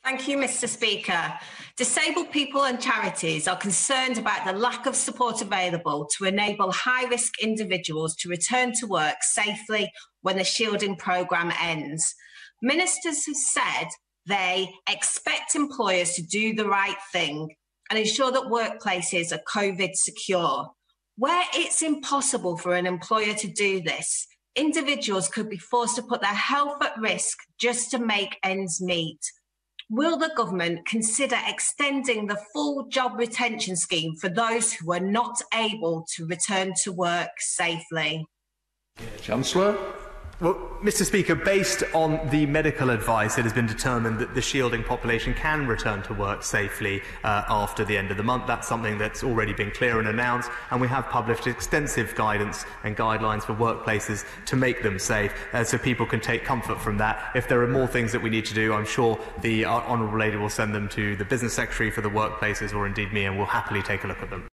Thank you, Mr. Speaker. Disabled people and charities are concerned about the lack of support available to enable high-risk individuals to return to work safely when the shielding programme ends. Ministers have said they expect employers to do the right thing and ensure that workplaces are COVID secure. Where it's impossible for an employer to do this, individuals could be forced to put their health at risk just to make ends meet. Will the government consider extending the full job retention scheme for those who are not able to return to work safely? Chancellor. Well, Mr. Speaker, based on the medical advice, it has been determined that the shielding population can return to work safely after the end of the month. That's something that's already been clear and announced, and we have published extensive guidance and guidelines for workplaces to make them safe, so people can take comfort from that. If there are more things that we need to do, I'm sure the Honourable Lady will send them to the Business Secretary for the workplaces, or indeed me, and we'll happily take a look at them.